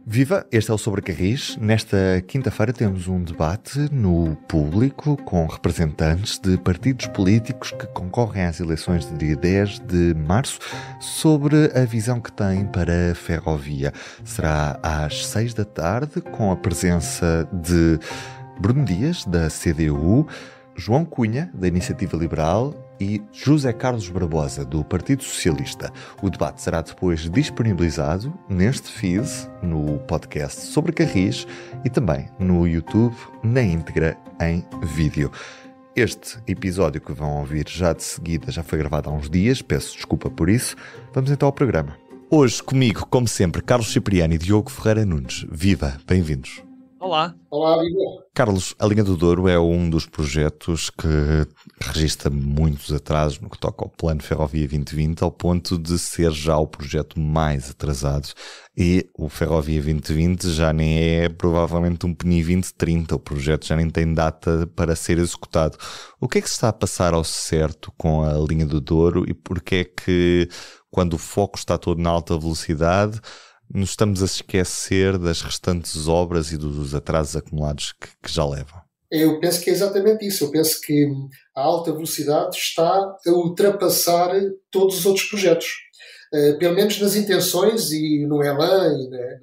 Viva, este é o Sobre Carris. Nesta quinta-feira temos um debate no público com representantes de partidos políticos que concorrem às eleições de dia 10 de março sobre a visão que têm para a ferrovia. Será às 6 da tarde, com a presença de Bruno Dias, da CDU, João Cunha, da Iniciativa Liberal, e José Carlos Barbosa, do Partido Socialista. O debate será depois disponibilizado neste feed, no podcast Sobre Carris e também no YouTube, na íntegra, em vídeo. Este episódio que vão ouvir já de seguida já foi gravado há uns dias, peço desculpa por isso. Vamos então ao programa. Hoje comigo, como sempre, Carlos Cipriano e Diogo Ferreira Nunes. Viva, bem-vindos. Olá. Olá, Viva. Carlos, a Linha do Douro é um dos projetos que registra muitos atrasos no que toca ao Plano Ferrovia 2020, ao ponto de ser já o projeto mais atrasado. E o Ferrovia 2020 já nem é provavelmente um PNI 2030, o projeto já nem tem data para ser executado. O que é que se está a passar ao certo com a Linha do Douro e porquê é que, quando o foco está todo na alta velocidade, nos estamos a esquecer das restantes obras e dos atrasos acumulados que já levam? Eu penso que é exatamente isso. Eu penso que a alta velocidade está a ultrapassar todos os outros projetos. Pelo menos nas intenções e no elan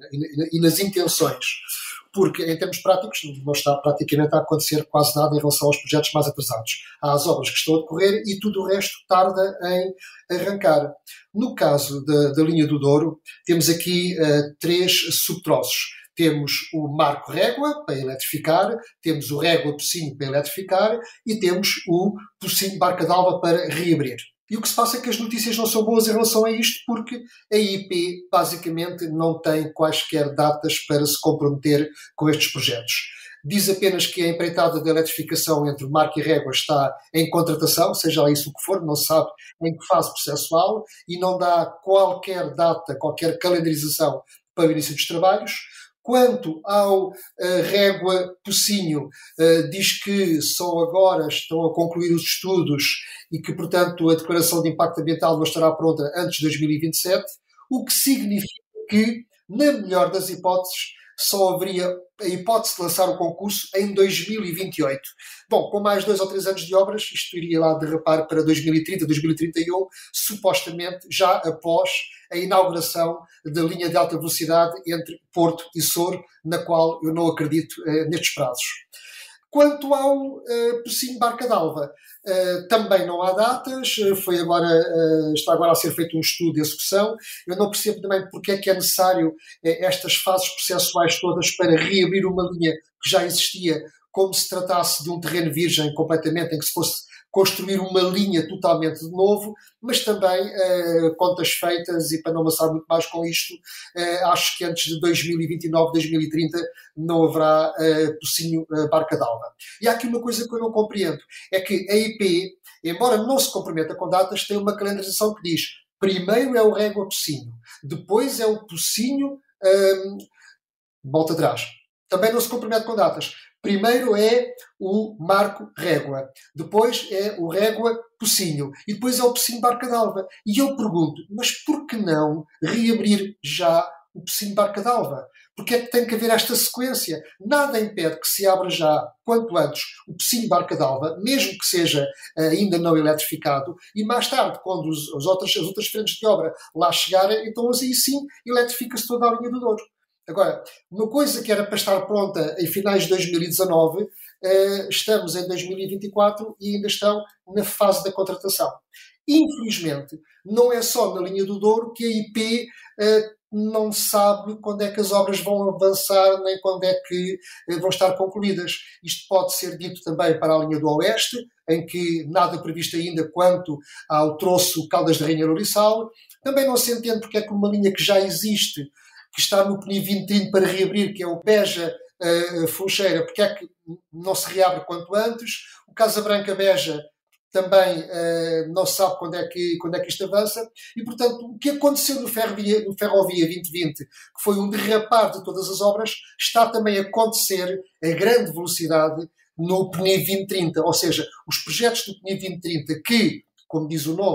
e nas intenções. Porque, em termos práticos, não está praticamente a acontecer quase nada em relação aos projetos mais atrasados. Há as obras que estão a decorrer e tudo o resto tarda em arrancar. No caso da Linha do Douro, temos aqui três subtroços. Temos o Marco Régua para eletrificar, temos o Régua-Pocinho para eletrificar e temos o Pocinho-Barca d'Alva para reabrir. E o que se passa é que as notícias não são boas em relação a isto, porque a IP basicamente não tem quaisquer datas para se comprometer com estes projetos. Diz apenas que a empreitada de eletrificação entre Marco e Régua está em contratação, seja lá isso o que for, não se sabe em que fase processual, e não dá qualquer data, qualquer calendarização para o início dos trabalhos. Quanto ao Régua-Pocinho, diz que só agora estão a concluir os estudos e que, portanto, a declaração de impacto ambiental não estará pronta antes de 2027, o que significa que, na melhor das hipóteses, só haveria a hipótese de lançar o concurso em 2028. Bom, com mais 2 ou 3 anos de obras, isto iria lá derrapar para 2030, 2031, supostamente já após a inauguração da linha de alta velocidade entre Porto e Sor, na qual eu não acredito nestes prazos. Quanto ao Pocinho-Barca d'Alva, também não há datas, está agora a ser feito um estudo de execução. Eu não percebo também porque é que é necessário estas fases processuais todas para reabrir uma linha que já existia, como se tratasse de um terreno virgem completamente, em que se fosse construir uma linha totalmente de novo, mas também, contas feitas, e para não amassar muito mais com isto, acho que antes de 2029, 2030, não haverá Pocinho-Barca d'Alva. E há aqui uma coisa que eu não compreendo, é que a IP, embora não se comprometa com datas, tem uma calendarização que diz: primeiro é o Régua-Pocinho, depois é o Pocinho, volta atrás. Também não se compromete com datas. Primeiro é o Marco Régua, depois é o Régua-Pocinho e depois é o Pocinho-Barca d'Alva. E eu pergunto, mas por que não reabrir já o Pocinho-Barca d'Alva? Porque é que tem que haver esta sequência? Nada impede que se abra já, quanto antes, o Pocinho-Barca d'Alva, mesmo que seja ainda não eletrificado, e mais tarde, quando as outras frentes de obra lá chegarem, então aí sim eletrifica-se toda a linha do Douro. Agora, uma coisa que era para estar pronta em finais de 2019, estamos em 2024 e ainda estão na fase da contratação. Infelizmente, não é só na linha do Douro que a IP não sabe quando é que as obras vão avançar, nem quando é que vão estar concluídas. Isto pode ser dito também para a linha do Oeste, em que nada previsto ainda quanto ao troço Caldas de Rainha Lourissal. Também não se entende porque é que uma linha que já existe, que está no PNI 2030 para reabrir, que é o Beja-Funcheira, porque é que não se reabre quanto antes. O Casa Branca-Beja também não se sabe quando é que isto avança. E, portanto, o que aconteceu no Ferrovia 2020, que foi um derrapar de todas as obras, está também a acontecer a grande velocidade no PNI 2030. Ou seja, os projetos do PNI 2030 que, como diz o nome,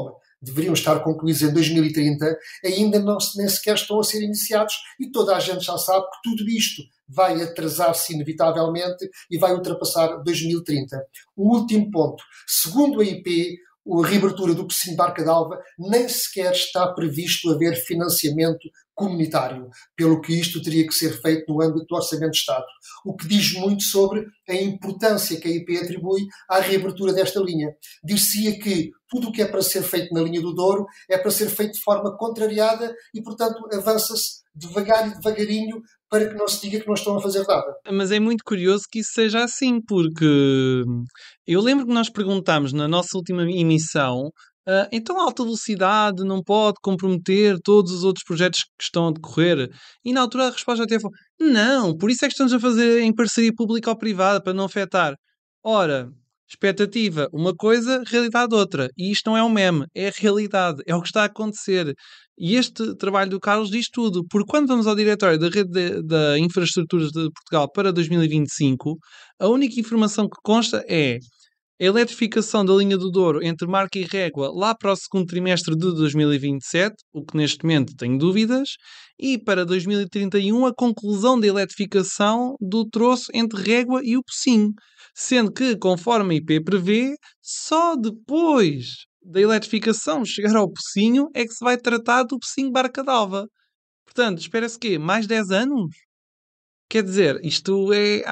deveriam estar concluídos em 2030, ainda nem sequer estão a ser iniciados e toda a gente já sabe que tudo isto vai atrasar-se inevitavelmente e vai ultrapassar 2030. O último ponto. Segundo a IP, a reabertura do Pocinho Barca d'Alva nem sequer está previsto haver financiamento comunitário, pelo que isto teria que ser feito no âmbito do Orçamento de Estado, o que diz muito sobre a importância que a IP atribui à reabertura desta linha. Dir-se-ia que tudo o que é para ser feito na linha do Douro é para ser feito de forma contrariada e, portanto, avança-se devagar e devagarinho para que não se diga que não estão a fazer nada. Mas é muito curioso que isso seja assim, porque eu lembro que nós perguntámos na nossa última emissão, então a alta velocidade não pode comprometer todos os outros projetos que estão a decorrer? E na altura a resposta até foi, não, por isso é que estamos a fazer em parceria pública ou privada, para não afetar. Ora, expectativa uma coisa, realidade outra. E isto não é um meme, é a realidade, é o que está a acontecer. E este trabalho do Carlos diz tudo, porque quando vamos ao diretório da Rede da Infraestruturas de Portugal para 2025, a única informação que consta é a eletrificação da linha do Douro entre Marca e Régua lá para o segundo trimestre de 2027, o que neste momento tenho dúvidas, e para 2031 a conclusão da eletrificação do troço entre Régua e o Pocinho, sendo que, conforme a IP prevê, só depois da eletrificação chegar ao Pocinho é que se vai tratar do Pocinho Barca d'Alva. Portanto, espera-se quê? Mais 10 anos? Quer dizer, isto é...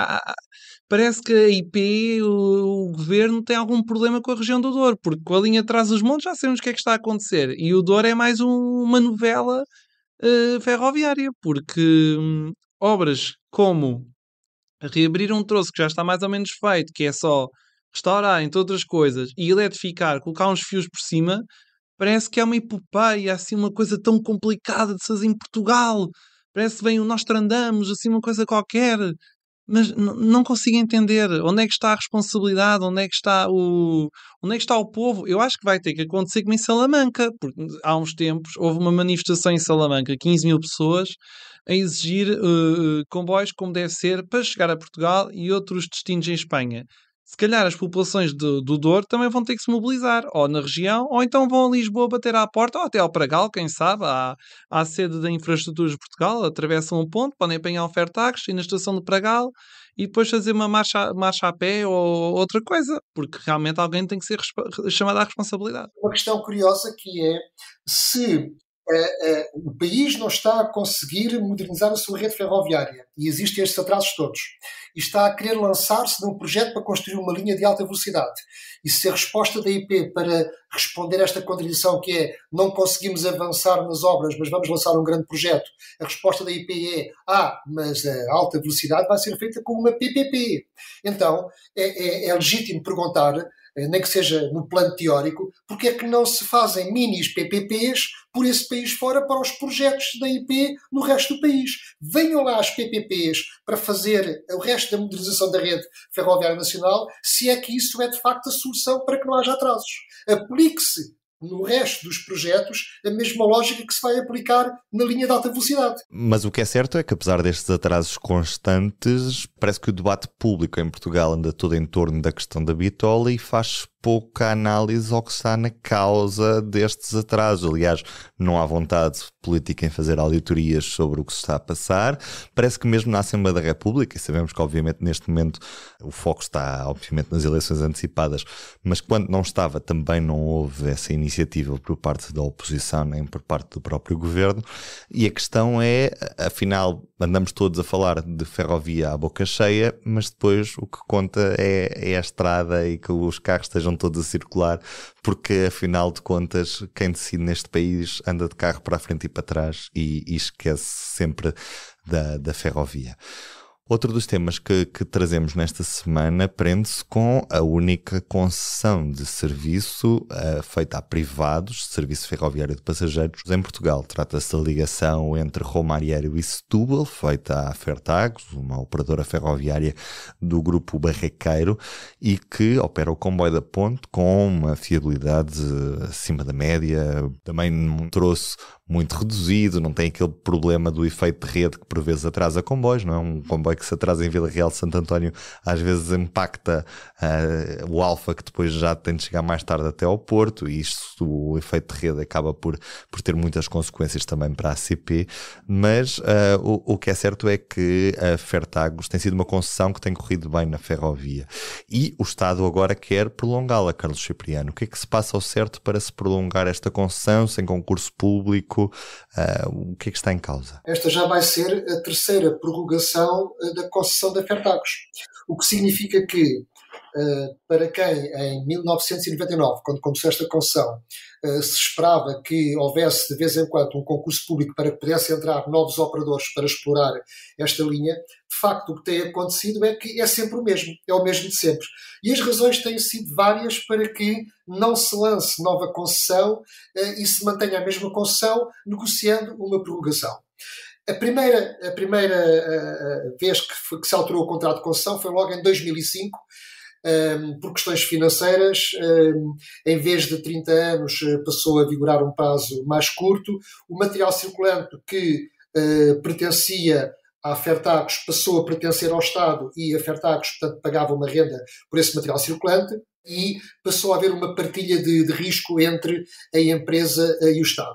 Parece que a IP, o governo, tem algum problema com a região do Douro, porque com a linha atrás dos montes já sabemos o que é que está a acontecer. E o Douro é mais uma novela ferroviária, porque obras como reabrir um troço que já está mais ou menos feito, que é só restaurar, entre outras coisas, e eletrificar, colocar uns fios por cima, parece que é uma epopeia, assim, uma coisa tão complicada de se fazer em Portugal. Parece que vem o Nostradamus, assim, uma coisa qualquer. Mas não consigo entender onde é que está a responsabilidade, onde é que está o povo. Eu acho que vai ter que acontecer como em Salamanca, porque há uns tempos houve uma manifestação em Salamanca, 15 mil pessoas, a exigir comboios como deve ser para chegar a Portugal e outros destinos em Espanha. Se calhar as populações do Douro também vão ter que se mobilizar, ou na região, ou então vão a Lisboa bater à porta, ou até ao Pragal, quem sabe, à sede da Infraestruturas de Portugal, atravessam um ponto, podem apanhar um ferrotáxi na estação de Pragal e depois fazer uma marcha a pé ou outra coisa, porque realmente alguém tem que ser chamado à responsabilidade. Uma questão curiosa que é se o país não está a conseguir modernizar a sua rede ferroviária e existem estes atrasos todos e está a querer lançar-se num projeto para construir uma linha de alta velocidade e se a resposta da IP para responder a esta contradição que é não conseguimos avançar nas obras mas vamos lançar um grande projeto, a resposta da IP é mas a alta velocidade vai ser feita com uma PPP. Então é legítimo perguntar, nem que seja no plano teórico, porque é que não se fazem minis PPPs por esse país fora para os projetos da IP no resto do país. Venham lá as PPPs para fazer o resto da modernização da rede ferroviária nacional, se é que isso é de facto a solução para que não haja atrasos. Aplique-se no resto dos projetos a mesma lógica que se vai aplicar na linha de alta velocidade. Mas o que é certo é que, apesar destes atrasos constantes, parece que o debate público em Portugal anda todo em torno da questão da bitola e faz pouca análise ao que está na causa destes atrasos. Aliás, não há vontade política em fazer auditorias sobre o que se está a passar. Parece que mesmo na Assembleia da República, e sabemos que obviamente neste momento o foco está obviamente nas eleições antecipadas, mas quando não estava também não houve essa iniciativa por parte da oposição nem por parte do próprio governo. E a questão é, afinal, andamos todos a falar de ferrovia à boca cheia, mas depois o que conta é a estrada e que os carros estejam todos a circular, porque afinal de contas quem decide neste país anda de carro para a frente e para trás e esquece sempre da ferrovia. Outro dos temas que trazemos nesta semana prende-se com a única concessão de serviço feita a privados, serviço ferroviário de passageiros, em Portugal. Trata-se da ligação entre Romário e Setúbal, feita à Fertagos, uma operadora ferroviária do grupo Barraqueiro, e que opera o comboio da ponte com uma fiabilidade acima da média, também um troço muito reduzido, não tem aquele problema do efeito de rede que por vezes atrasa comboios, não é? Um comboio que se atrasa em Vila Real de Santo António às vezes impacta o Alfa, que depois já tem de chegar mais tarde até ao Porto, e isto, o efeito de rede acaba por ter muitas consequências também para a CP, mas o que é certo é que a Fertagos tem sido uma concessão que tem corrido bem na ferrovia, e o Estado agora quer prolongá-la. Carlos Cipriano, o que é que se passa ao certo para se prolongar esta concessão sem concurso público? O que é que está em causa? Esta já vai ser a terceira prorrogação da concessão da Fertagos, o que significa que para quem em 1999, quando começou esta concessão, se esperava que houvesse de vez em quando um concurso público para que pudesse entrar novos operadores para explorar esta linha, de facto o que tem acontecido é que é sempre o mesmo, é o mesmo de sempre. E as razões têm sido várias para que não se lance nova concessão e se mantenha a mesma concessão negociando uma prorrogação. A primeira vez que se alterou o contrato de concessão foi logo em 2005, por questões financeiras, em vez de 30 anos passou a vigorar um prazo mais curto. O material circulante que pertencia à Fertagos passou a pertencer ao Estado e a Fertagos, portanto, pagava uma renda por esse material circulante e passou a haver uma partilha de risco entre a empresa e o Estado.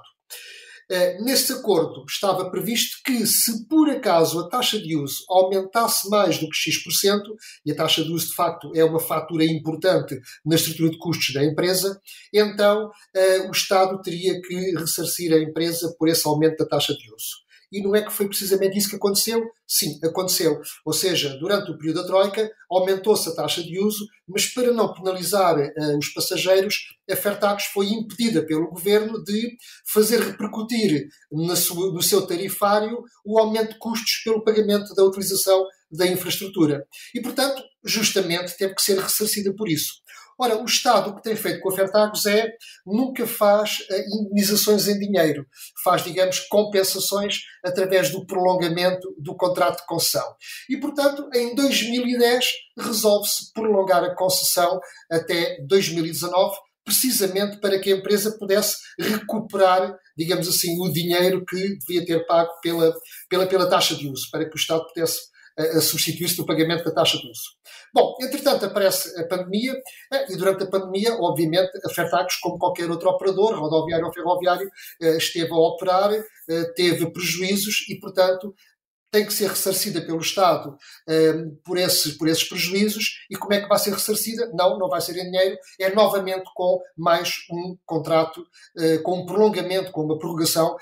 Nesse acordo estava previsto que, se por acaso a taxa de uso aumentasse mais do que X%, e a taxa de uso de facto é uma fatura importante na estrutura de custos da empresa, então o Estado teria que ressarcir a empresa por esse aumento da taxa de uso. E não é que foi precisamente isso que aconteceu? Sim, aconteceu. Ou seja, durante o período da Troika, aumentou-se a taxa de uso, mas para não penalizar os passageiros, a Fertagos foi impedida pelo governo de fazer repercutir no seu tarifário o aumento de custos pelo pagamento da utilização da infraestrutura. E, portanto, justamente teve que ser ressarcida por isso. Ora, o Estado o que tem feito com a Fertagos nunca faz indenizações em dinheiro, faz, digamos, compensações através do prolongamento do contrato de concessão. E, portanto, em 2010 resolve-se prolongar a concessão até 2019, precisamente para que a empresa pudesse recuperar, digamos assim, o dinheiro que devia ter pago pela taxa de uso, para que o Estado pudesse a substituir-se do pagamento da taxa de uso. Bom, entretanto aparece a pandemia e durante a pandemia, obviamente, a Fertagos, como qualquer outro operador, rodoviário ou ferroviário, esteve a operar, teve prejuízos e, portanto, tem que ser ressarcida pelo Estado por esses prejuízos. E como é que vai ser ressarcida? Não vai ser em dinheiro, é novamente com mais um contrato, com um prolongamento, com uma prorrogação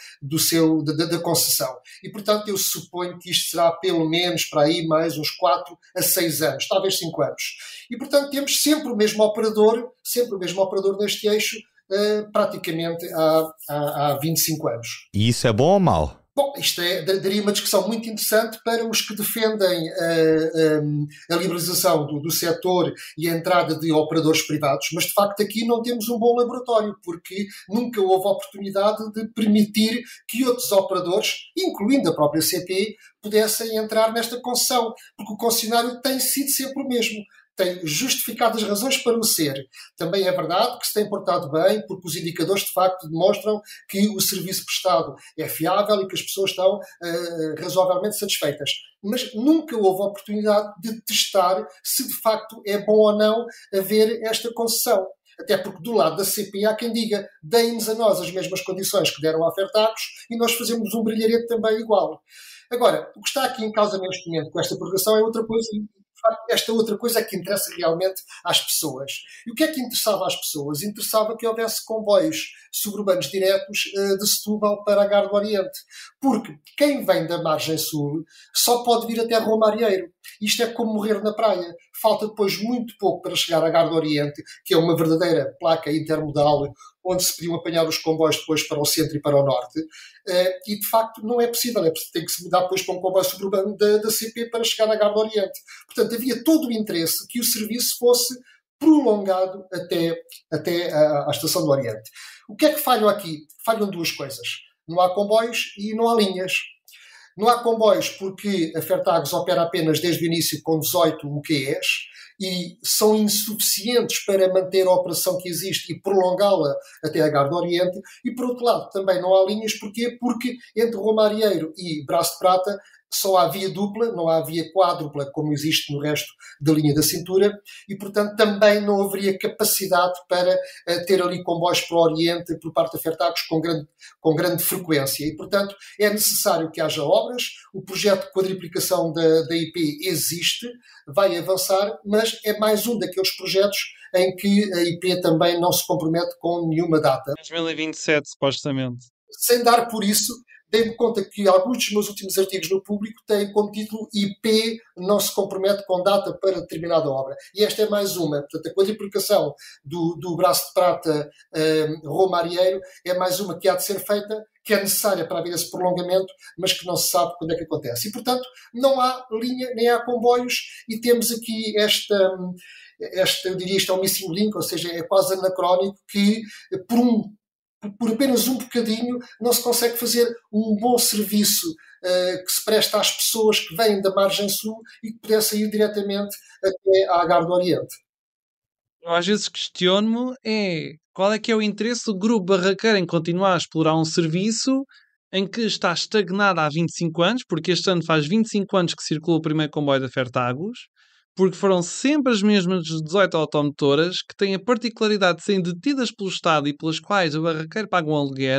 da concessão. E, portanto, eu suponho que isto será pelo menos para aí mais uns 4 a 6 anos, talvez 5 anos. E, portanto, temos sempre o mesmo operador neste eixo, praticamente há 25 anos. E isso é bom ou mau? Bom, isto daria uma discussão muito interessante para os que defendem a liberalização do setor e a entrada de operadores privados, mas de facto aqui não temos um bom laboratório, porque nunca houve oportunidade de permitir que outros operadores, incluindo a própria CP, pudessem entrar nesta concessão, porque o concessionário tem sido sempre o mesmo. Tem justificadas razões para o ser. Também é verdade que se tem portado bem, porque os indicadores de facto demonstram que o serviço prestado é fiável e que as pessoas estão razoavelmente satisfeitas. Mas nunca houve oportunidade de testar se de facto é bom ou não haver esta concessão. Até porque do lado da CP há quem diga, deem-nos a nós as mesmas condições que deram à Fertagos e nós fazemos um brilharete também igual. Agora, o que está aqui em causa neste momento com esta prorrogação é outra coisa. Esta outra coisa é que interessa realmente às pessoas. E o que é que interessava às pessoas? Interessava que houvesse comboios suburbanos diretos de Setúbal para a Gare do Oriente. Porque quem vem da margem sul só pode vir até Romarieiro. Isto é como morrer na praia. Falta depois muito pouco para chegar à Gare do Oriente, que é uma verdadeira placa intermodal, onde se podiam apanhar os comboios depois para o centro e para o norte. E, de facto, não é possível. Tem que se mudar depois para um comboio suburbano da CP para chegar à Gare do Oriente. Portanto, havia todo o interesse que o serviço fosse prolongado até à Estação do Oriente. O que é que falham aqui? Falham duas coisas. Não há comboios e não há linhas. Não há comboios porque a Fertagos opera apenas desde o início com 18 UQEs e são insuficientes para manter a operação que existe e prolongá-la até a Gare do Oriente. E, por outro lado, também não há linhas. Porquê? Porque entre Romarieiro e Braço de Prata só há via dupla, não há via quádrupla, como existe no resto da linha da cintura, e, portanto, também não haveria capacidade para ter ali comboios para o Oriente por parte da Fertagos com grande frequência. E, portanto, é necessário que haja obras. O projeto de quadriplicação da IP existe, vai avançar, mas é mais um daqueles projetos em que a IP também não se compromete com nenhuma data. 2027, supostamente. Sem dar por isso, dei-me conta que alguns dos meus últimos artigos no Público têm como título IP não se compromete com data para determinada obra. E esta é mais uma. Portanto, a quadriplicação do Braço de Prata Romarieiro é mais uma que há de ser feita, que é necessária para haver esse prolongamento, mas que não se sabe quando é que acontece. E, portanto, não há linha, nem há comboios, e temos aqui eu diria isto é um missing link, ou seja, é quase anacrónico que por apenas um bocadinho não se consegue fazer um bom serviço que se presta às pessoas que vêm da margem sul e que pudesse ir diretamente até à Gare do Oriente. Eu às vezes questiono qual é que é o interesse do grupo barraqueiro em continuar a explorar um serviço em que está estagnado há 25 anos, porque este ano faz 25 anos que circulou o primeiro comboio da Fertagos, porque foram sempre as mesmas 18 automotoras que têm a particularidade de serem detidas pelo Estado e pelas quais o barraqueiro paga um aluguer,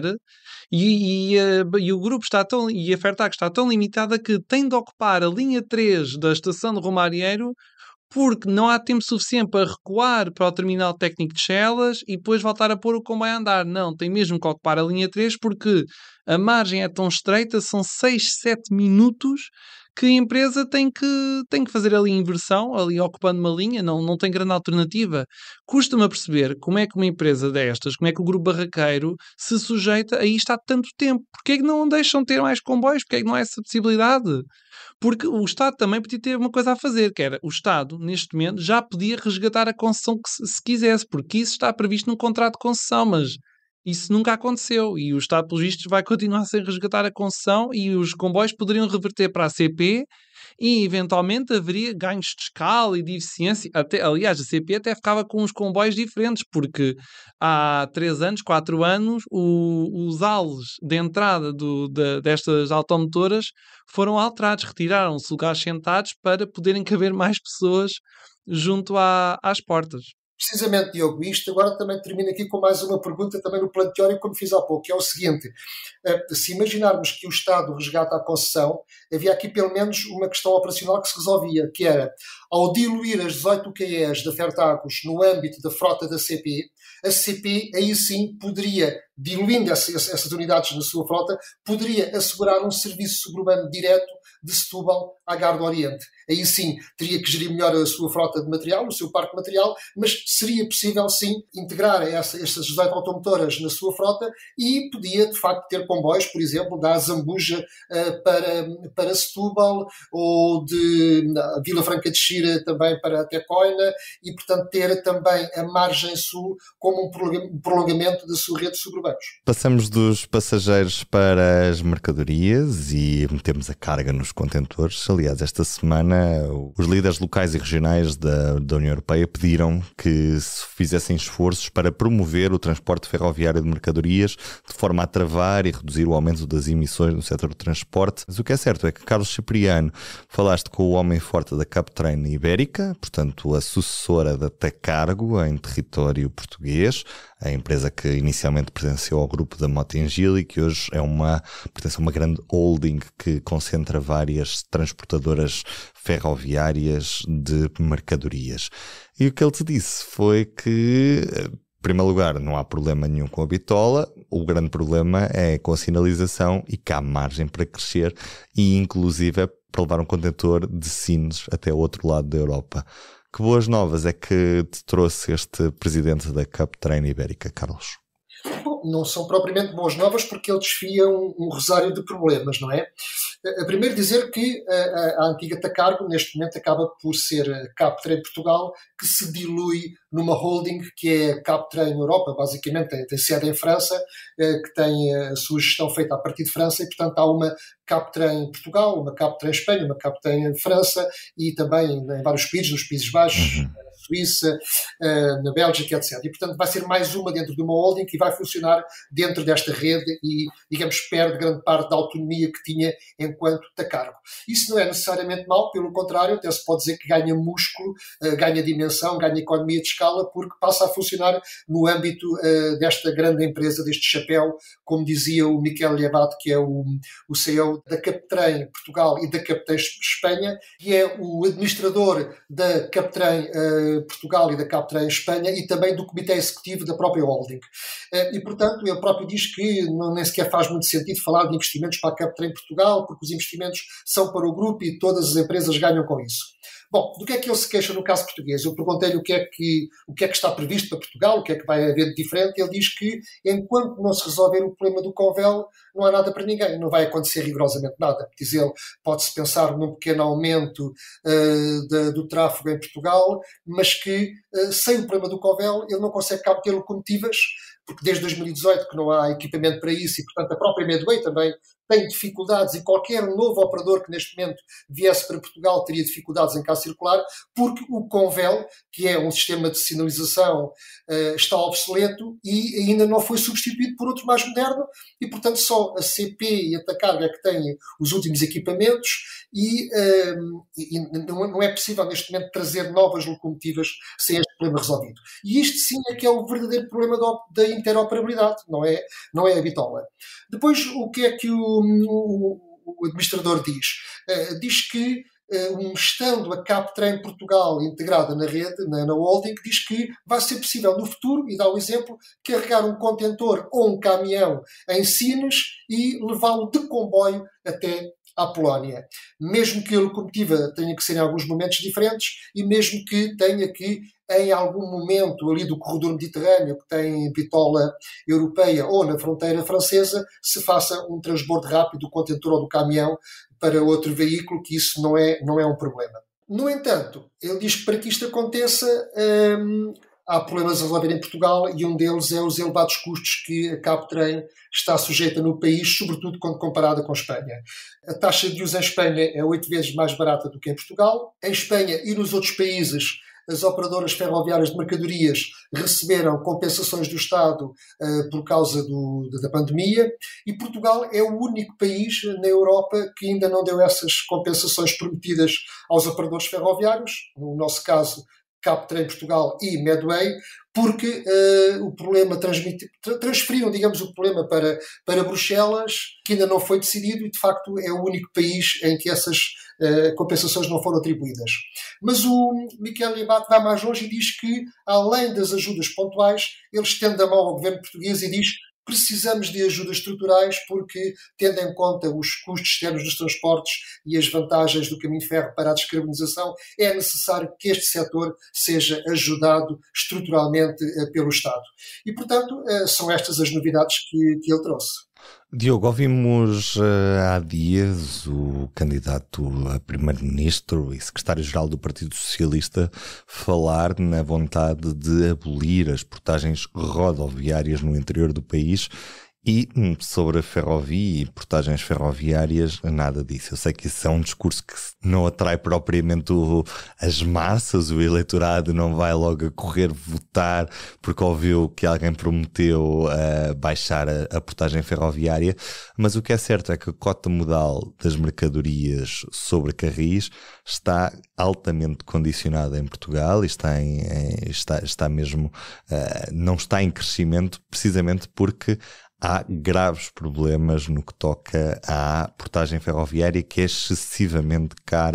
e o grupo e a Fertagos está tão limitada que tem de ocupar a linha 3 da estação de Romarieiro porque não há tempo suficiente para recuar para o terminal técnico de Chelas e depois voltar a pôr o comboio a andar. Não, tem mesmo que ocupar a linha 3 porque a margem é tão estreita, são 6, 7 minutos que a empresa tem que fazer ali inversão, ali ocupando uma linha, não tem grande alternativa. Custa-me a perceber como é que uma empresa destas, como é que o grupo barraqueiro se sujeita a isto há tanto tempo. Porquê é que não deixam ter mais comboios? Porquê é que não há essa possibilidade? Porque o Estado também podia ter uma coisa a fazer, que era o Estado, neste momento, já podia resgatar a concessão que se quisesse, porque isso está previsto num contrato de concessão, mas isso nunca aconteceu e o Estado, pelos vistos, vai continuar sem resgatar a concessão e os comboios poderiam reverter para a CP e, eventualmente, haveria ganhos de escala e de eficiência. Aliás, a CP até ficava com uns comboios diferentes, porque há 3 anos, 4 anos, os ales de entrada destas automotoras foram alterados, retiraram-se lugares sentados para poderem caber mais pessoas junto às portas. Precisamente, Diogo, isto agora também termino aqui com mais uma pergunta também no plano teórico, como fiz há pouco, que é o seguinte: se imaginarmos que o Estado resgata a concessão, havia aqui pelo menos uma questão operacional que se resolvia, que era, ao diluir as 18 UQEs da Fertagos no âmbito da frota da CP, a CP aí sim poderia, diluindo essas unidades na sua frota, poderia assegurar um serviço suburbano direto de Setúbal à Gare do Oriente. Aí sim teria que gerir melhor a sua frota de material, o seu parque de material, mas seria possível sim integrar essas 18 automotoras na sua frota e podia de facto ter comboios, por exemplo, da Azambuja para Setúbal ou de Vila Franca de Xira também para até Coina e, portanto, ter também a margem sul como um prolongamento da sua rede de suburbanos. Passamos dos passageiros para as mercadorias e metemos a carga nos contentores. Aliás, esta semana os líderes locais e regionais da União Europeia pediram que se fizessem esforços para promover o transporte ferroviário de mercadorias de forma a travar e reduzir o aumento das emissões no setor do transporte. Mas o que é certo é que, Carlos Cipriano, falaste com o homem forte da Captrain Ibérica, portanto a sucessora da Tecargo em território português, a empresa que inicialmente pertenceu ao grupo da Mota-Engil e que hoje pertence a uma grande holding que concentra várias transportadoras ferroviárias de mercadorias. E o que ele te disse foi que, em primeiro lugar, não há problema nenhum com a bitola, o grande problema é com a sinalização e que há margem para crescer e inclusive para levar um contentor de Sines até o outro lado da Europa. Que boas novas é que te trouxe este presidente da Captrain Ibérica, Carlos? Bom, não são propriamente boas novas, porque ele desfia um rosário de problemas, não é? Primeiro dizer que a antiga Tacargo, neste momento, acaba por ser a Captrem Portugal, que se dilui numa holding que é a Captrem Europa, basicamente tem sede em França, que tem a sua gestão feita a partir de França, e portanto há uma Captrem Portugal, uma Captrem Espanha, uma Captrem França, e também em vários países, nos Países Baixos, na Suíça, na Bélgica, etc. E portanto vai ser mais uma dentro de uma holding que vai funcionar dentro desta rede e, digamos, perde grande parte da autonomia que tinha enquanto Tacargo. Isso não é necessariamente mau, pelo contrário, até se pode dizer que ganha músculo, ganha dimensão, ganha economia de escala, porque passa a funcionar no âmbito desta grande empresa, deste chapéu, como dizia o Miquel Liebat, que é o CEO da Captrem Portugal e da Captrem Espanha, que é o administrador da Captrem Portugal e da Captrem Espanha e também do comitê executivo da própria holding. E, portanto, ele próprio diz que nem sequer faz muito sentido falar de investimentos para a Captrem Portugal, porque os investimentos são para o grupo e todas as empresas ganham com isso. Bom, do que é que ele se queixa no caso português? Eu perguntei-lhe o que é que está previsto para Portugal, o que é que vai haver de diferente. Ele diz que, enquanto não se resolver o problema do Convel, não há nada para ninguém, não vai acontecer rigorosamente nada. Diz ele, pode-se pensar num pequeno aumento do tráfego em Portugal, mas que, sem o problema do Convel, ele não consegue cá ter locomotivas, porque desde 2018 que não há equipamento para isso e, portanto, a própria Medway também tem dificuldades e qualquer novo operador que neste momento viesse para Portugal teria dificuldades em cá circular, porque o Convel, que é um sistema de sinalização, está obsoleto e ainda não foi substituído por outro mais moderno e, portanto, só a CP e a Tacargo é que têm os últimos equipamentos e não é possível neste momento trazer novas locomotivas sem este problema resolvido. E isto sim é que é o verdadeiro problema da interoperabilidade, não é a bitola. Depois, o que é que o administrador diz? Diz que, estando a Captrem Portugal integrada na rede, na holding, diz que vai ser possível no futuro, e dá o exemplo, carregar um contentor ou um caminhão em Sines e levá-lo de comboio até à Polónia. Mesmo que a locomotiva tenha que ser em alguns momentos diferentes e mesmo que tenha que, em algum momento ali do corredor mediterrâneo, que tem bitola europeia ou na fronteira francesa, se faça um transbordo rápido do contentor ou do caminhão para outro veículo, que isso não é um problema. No entanto, ele diz que para que isto aconteça, há problemas a resolver em Portugal e um deles é os elevados custos que a Captrem está sujeita no país, sobretudo quando comparada com a Espanha. A taxa de uso em Espanha é 8 vezes mais barata do que em Portugal. Em Espanha e nos outros países, as operadoras ferroviárias de mercadorias receberam compensações do Estado por causa da pandemia e Portugal é o único país na Europa que ainda não deu essas compensações prometidas aos operadores ferroviários, no nosso caso Captrem Portugal e Medway, porque o problema transferiram, digamos, o problema para Bruxelas, que ainda não foi decidido e, de facto, é o único país em que essas compensações não foram atribuídas. Mas o Miquel Liebat vai mais longe e diz que, além das ajudas pontuais, ele estende a mão ao governo português e diz: precisamos de ajudas estruturais porque, tendo em conta os custos externos dos transportes e as vantagens do caminho de ferro para a descarbonização, é necessário que este setor seja ajudado estruturalmente pelo Estado. E, portanto, são estas as novidades que ele trouxe. Diogo, ouvimos há dias o candidato a primeiro-ministro e secretário-geral do Partido Socialista falar na vontade de abolir as portagens rodoviárias no interior do país e sobre a ferrovia e portagens ferroviárias, nada disso. Eu sei que isso é um discurso que não atrai propriamente as massas, o eleitorado não vai logo a correr votar porque ouviu que alguém prometeu baixar a portagem ferroviária, mas o que é certo é que a cota modal das mercadorias sobre carris está altamente condicionada em Portugal e está mesmo, não está em crescimento precisamente porque há graves problemas no que toca à portagem ferroviária, que é excessivamente cara,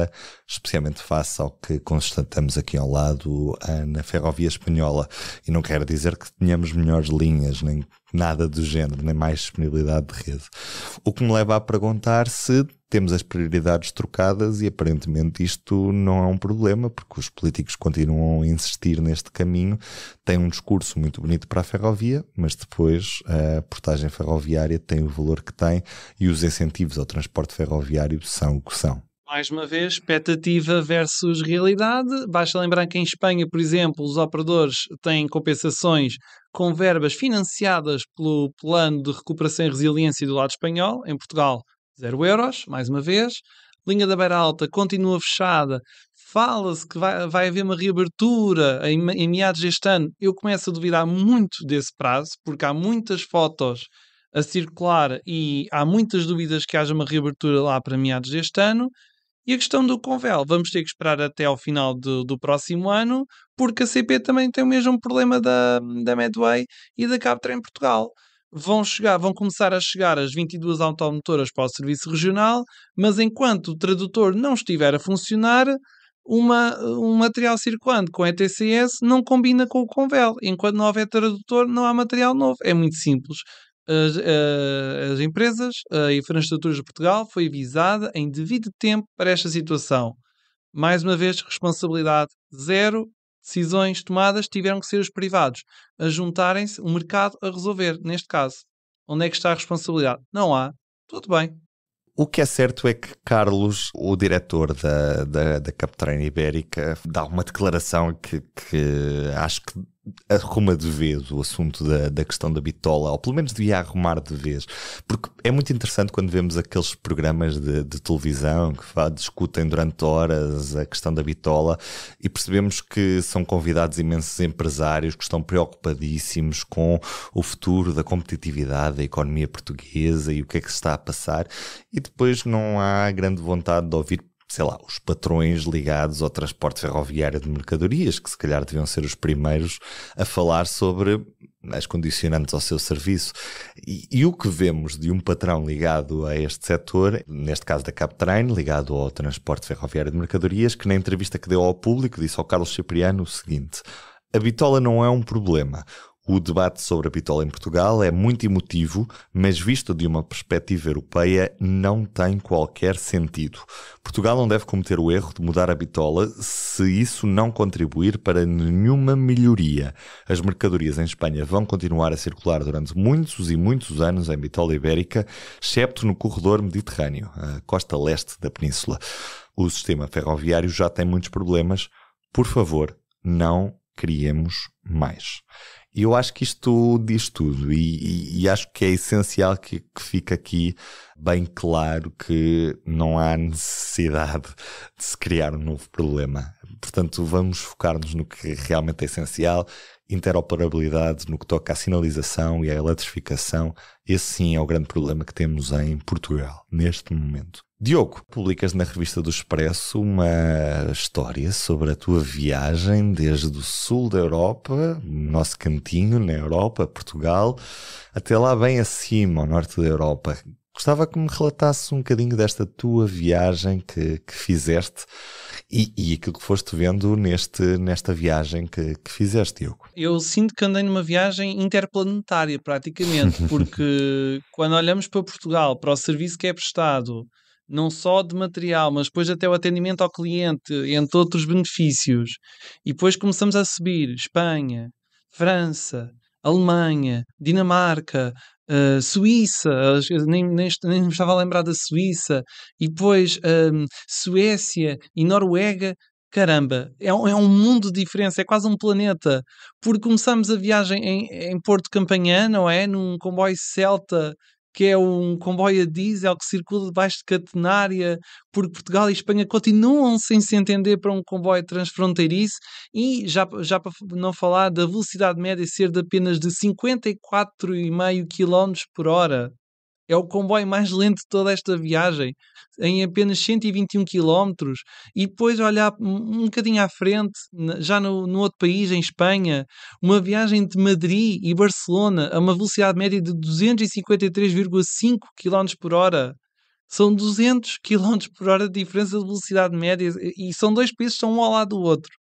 especialmente face ao que constatamos aqui ao lado na ferrovia espanhola. E não quero dizer que tenhamos melhores linhas, nem nada do género, nem mais disponibilidade de rede. O que me leva a perguntar se temos as prioridades trocadas, e aparentemente isto não é um problema, porque os políticos continuam a insistir neste caminho. Têm um discurso muito bonito para a ferrovia, mas depois a portagem ferroviária tem o valor que tem e os incentivos ao transporte ferroviário são o que são. Mais uma vez, expectativa versus realidade. Basta lembrar que em Espanha, por exemplo, os operadores têm compensações com verbas financiadas pelo Plano de Recuperação e Resiliência do lado espanhol. Em Portugal, 0 euros, mais uma vez. Linha da Beira Alta continua fechada. Fala-se que vai haver uma reabertura em meados deste ano. Eu começo a duvidar muito desse prazo, porque há muitas fotos a circular e há muitas dúvidas que haja uma reabertura lá para meados deste ano. E a questão do Convel, vamos ter que esperar até ao final do próximo ano, porque a CP também tem o mesmo problema da Medway e da Cabtra em Portugal. Vão começar a chegar as 22 automotoras para o serviço regional, mas enquanto o tradutor não estiver a funcionar, um material circulante com ETCS não combina com o Convel. Enquanto não houver tradutor, não há material novo. É muito simples. As empresas, a Infraestruturas de Portugal foi avisada em devido tempo para esta situação. Mais uma vez, responsabilidade zero, decisões tomadas tiveram que ser os privados a juntarem-se, o mercado a resolver, neste caso. Onde é que está a responsabilidade? Não há. Tudo bem. O que é certo é que Carlos, o diretor da Captrain Ibérica, dá uma declaração que acho que arruma de vez o assunto da questão da bitola, ou pelo menos devia arrumar de vez, porque é muito interessante quando vemos aqueles programas de televisão que discutem durante horas a questão da bitola e percebemos que são convidados imensos empresários que estão preocupadíssimos com o futuro da competitividade da economia portuguesa e o que é que se está a passar, e depois não há grande vontade de ouvir, sei lá, os patrões ligados ao transporte ferroviário de mercadorias, que se calhar deviam ser os primeiros a falar sobre as condicionantes ao seu serviço. E o que vemos de um patrão ligado a este setor, neste caso da Captrain, ligado ao transporte ferroviário de mercadorias, que na entrevista que deu ao público disse ao Carlos Cipriano o seguinte: a bitola não é um problema. O debate sobre a bitola em Portugal é muito emotivo, mas visto de uma perspectiva europeia não tem qualquer sentido. Portugal não deve cometer o erro de mudar a bitola se isso não contribuir para nenhuma melhoria. As mercadorias em Espanha vão continuar a circular durante muitos e muitos anos em bitola ibérica, excepto no corredor mediterrâneo, a costa leste da península. O sistema ferroviário já tem muitos problemas. Por favor, não criemos mais. E eu acho que isto diz tudo e acho que é essencial que fique aqui bem claro que não há necessidade de se criar um novo problema. Portanto, vamos focar-nos no que realmente é essencial: interoperabilidade no que toca à sinalização e à eletrificação. Esse sim é o grande problema que temos em Portugal, neste momento. Diogo, publicas na revista do Expresso uma história sobre a tua viagem desde o sul da Europa, nosso cantinho na Europa, Portugal, até lá bem acima, ao norte da Europa. Gostava que me relatasses um bocadinho desta tua viagem que fizeste e aquilo que foste vendo nesta viagem que fizeste, Diogo. Eu sinto que andei numa viagem interplanetária, praticamente, porque quando olhamos para Portugal, para o serviço que é prestado, não só de material, mas depois até o atendimento ao cliente, entre outros benefícios, e depois começamos a subir Espanha, França, Alemanha, Dinamarca, Suíça, nem me estava a lembrar da Suíça, e depois Suécia e Noruega. Caramba, é um mundo de diferença, é quase um planeta, porque começamos a viagem em Porto Campanhã, não é? Num comboio Celta, que é um comboio a diesel que circula debaixo de catenária, porque Portugal e Espanha continuam sem se entender para um comboio transfronteiriço, e já para não falar da velocidade média ser de apenas de 54,5 km por hora. É o comboio mais lento de toda esta viagem, em apenas 121 km. E depois olhar um bocadinho à frente, já no outro país, em Espanha, uma viagem de Madrid e Barcelona a uma velocidade média de 253,5 km por hora. São 200 km por hora de diferença de velocidade média e são dois países que estão um ao lado do outro.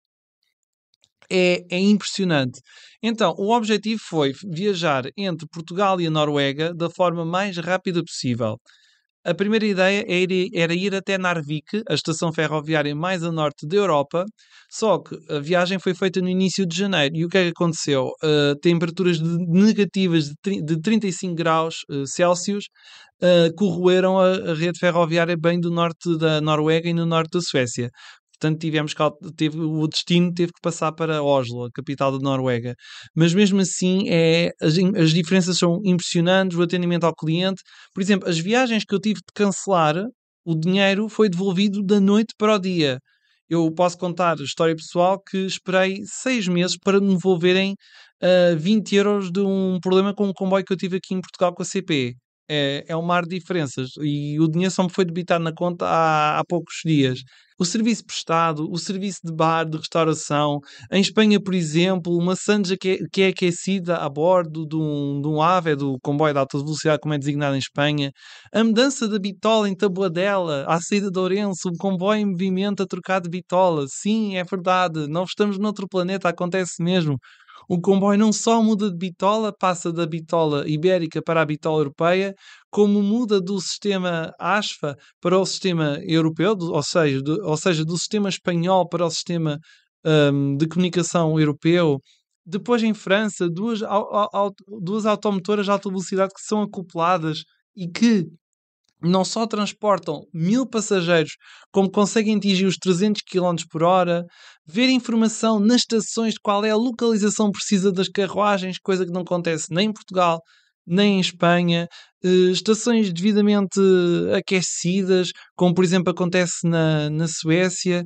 É impressionante. Então, o objetivo foi viajar entre Portugal e a Noruega da forma mais rápida possível. A primeira ideia era ir até Narvik, a estação ferroviária mais a norte da Europa, só que a viagem foi feita no início de janeiro. E o que é que aconteceu? Temperaturas negativas de 35 graus Celsius corroeram a rede ferroviária bem do norte da Noruega e no norte da Suécia. Portanto, o destino teve que passar para Oslo, a capital da Noruega. Mas mesmo assim, as diferenças são impressionantes, o atendimento ao cliente. Por exemplo, as viagens que eu tive de cancelar, o dinheiro foi devolvido da noite para o dia. Eu posso contar a história pessoal que esperei 6 meses para me devolverem 20 euros de um problema com um comboio que eu tive aqui em Portugal com a CP. É um mar de diferenças e o dinheiro só me foi debitado na conta há poucos dias. O serviço prestado, o serviço de bar, de restauração. Em Espanha, por exemplo, uma sanja que é aquecida a bordo de um AVE, do comboio de alta velocidade, como é designado em Espanha. A mudança da bitola em Taboadela, à saída de Ourense, um comboio em movimento a trocar de bitola. Sim, é verdade, não estamos noutro planeta, acontece mesmo. O comboio não só muda de bitola, passa da bitola ibérica para a bitola europeia, como muda do sistema ASFA para o sistema europeu, ou seja, do sistema espanhol para o sistema de comunicação europeu. Depois, em França, duas automotoras de alta velocidade que são acopladas e que não só transportam 1000 passageiros, como conseguem atingir os 300 km por hora, ver informação nas estações de qual é a localização precisa das carruagens, coisa que não acontece nem em Portugal, nem em Espanha, estações devidamente aquecidas, como por exemplo acontece na Suécia.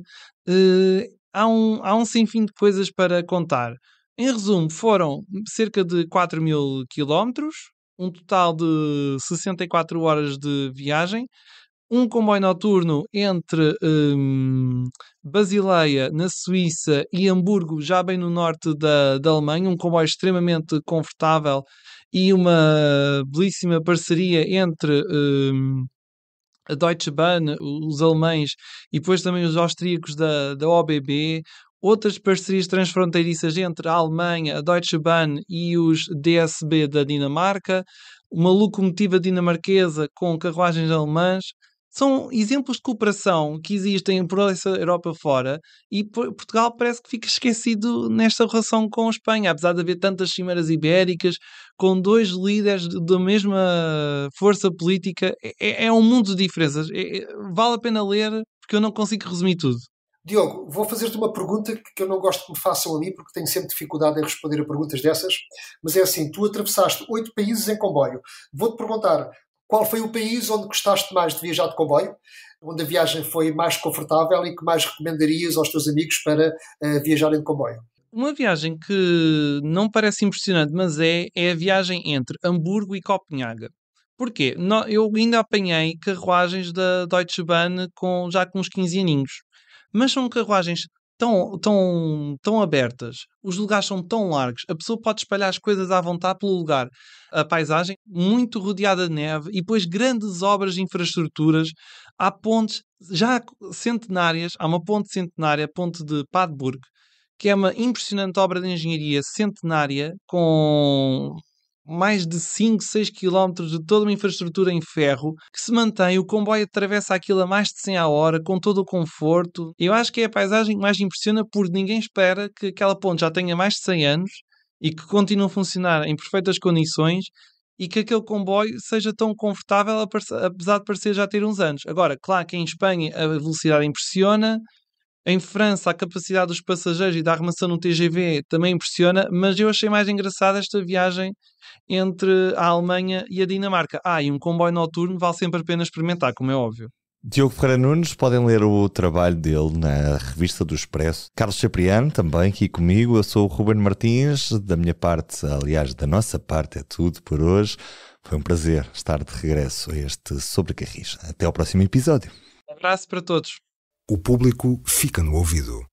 Há um sinfim de coisas para contar. Em resumo, foram cerca de 4000 quilómetros, um total de 64 horas de viagem, um comboio noturno entre Basileia, na Suíça, e Hamburgo, já bem no norte da Alemanha, um comboio extremamente confortável e uma belíssima parceria entre a Deutsche Bahn, os alemães, e depois também os austríacos da OBB. Outras parcerias transfronteiriças entre a Alemanha, a Deutsche Bahn e os DSB da Dinamarca, uma locomotiva dinamarquesa com carruagens alemãs. São exemplos de cooperação que existem por essa Europa fora e Portugal parece que fica esquecido nesta relação com a Espanha, apesar de haver tantas cimeiras ibéricas, com dois líderes da mesma força política. É um mundo de diferenças. Vale a pena ler, porque eu não consigo resumir tudo. Diogo, vou fazer-te uma pergunta que eu não gosto que me façam a mim, porque tenho sempre dificuldade em responder a perguntas dessas, mas é assim, tu atravessaste 8 países em comboio. Vou-te perguntar, qual foi o país onde gostaste mais de viajar de comboio, onde a viagem foi mais confortável e que mais recomendarias aos teus amigos para viajarem de comboio? Uma viagem que não parece impressionante, mas é a viagem entre Hamburgo e Copenhaga. Porquê? Eu ainda apanhei carruagens da Deutsche Bahn já com uns 15 aninhos. Mas são carruagens tão abertas, os lugares são tão largos, a pessoa pode espalhar as coisas à vontade pelo lugar. A paisagem muito rodeada de neve e depois grandes obras de infraestruturas. Há pontes já centenárias, há uma ponte centenária, a ponte de Padburg, que é uma impressionante obra de engenharia centenária com mais de 5, 6 km de toda uma infraestrutura em ferro que se mantém, o comboio atravessa aquilo a mais de 100 a hora, com todo o conforto. Eu acho que é a paisagem que mais impressiona, porque ninguém espera que aquela ponte já tenha mais de 100 anos e que continue a funcionar em perfeitas condições e que aquele comboio seja tão confortável, apesar de parecer já ter uns anos. Agora, claro que em Espanha a velocidade impressiona. Em França, a capacidade dos passageiros e da arrumação no TGV também impressiona, mas eu achei mais engraçada esta viagem entre a Alemanha e a Dinamarca. E um comboio noturno vale sempre a pena experimentar, como é óbvio. Diogo Ferreira Nunes, podem ler o trabalho dele na revista do Expresso. Carlos Cipriano, também aqui comigo. Eu sou o Ruben Martins. Da minha parte, aliás, da nossa parte, é tudo por hoje. Foi um prazer estar de regresso a este Sobre Carris. Até ao próximo episódio. Um abraço para todos. O público fica no ouvido.